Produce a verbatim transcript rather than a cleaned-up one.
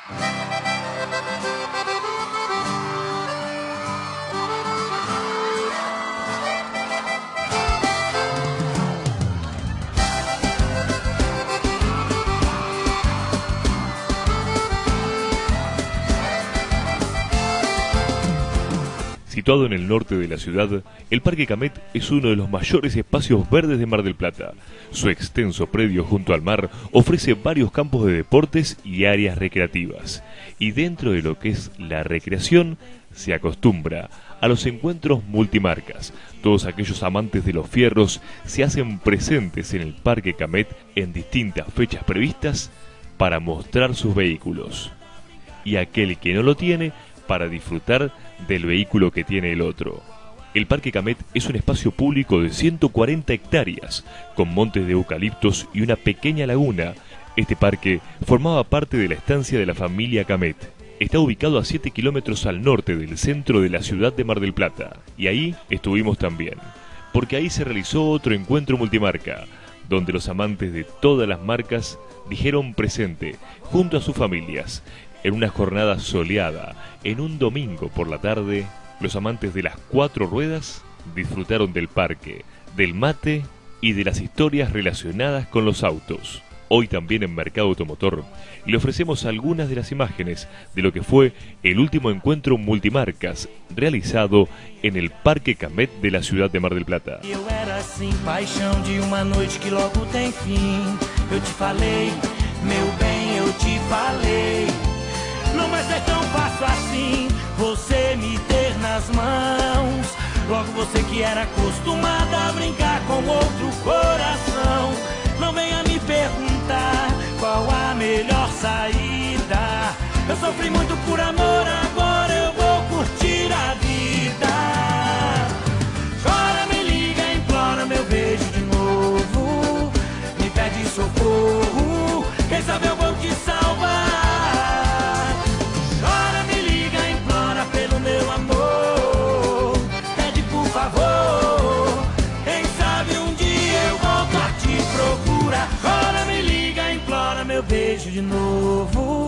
Situado en el norte de la ciudad, el Parque Camet es uno de los mayores espacios verdes de Mar del Plata. Su extenso predio junto al mar ofrece varios campos de deportes y áreas recreativas. Y dentro de lo que es la recreación, se acostumbra a los encuentros multimarcas. Todos aquellos amantes de los fierros se hacen presentes en el Parque Camet en distintas fechas previstas para mostrar sus vehículos. Y aquel que no lo tiene, para disfrutar del vehículo que tiene el otro. El Parque Camet es un espacio público de ciento cuarenta hectáreas, con montes de eucaliptos y una pequeña laguna. Este parque formaba parte de la estancia de la familia Camet. Está ubicado a siete kilómetros al norte del centro de la ciudad de Mar del Plata, y ahí estuvimos también, porque ahí se realizó otro encuentro multimarca, donde los amantes de todas las marcas dijeron presente, junto a sus familias. En una jornada soleada, en un domingo por la tarde, los amantes de las cuatro ruedas disfrutaron del parque, del mate y de las historias relacionadas con los autos. Hoy también en Mercado Automotor le ofrecemos algunas de las imágenes de lo que fue el último encuentro multimarcas realizado en el Parque Camet de la ciudad de Mar del Plata. Eu era assim, paixão de uma noite que logo tem fim. Eu te falei, meu bem, eu te falei. Não vai ser tão fácil assim, você me ter nas mãos. Logo você que era acostumada a brincar com outro coração. Não venha me perguntar qual a melhor saída. Eu sofri muito por amor, agora eu vou curtir a vida. Chora, me liga, implora meu beijo de novo. Me pede socorro, quem sabe eu vou te salvar. Agora me liga, implora meu beijo de novo.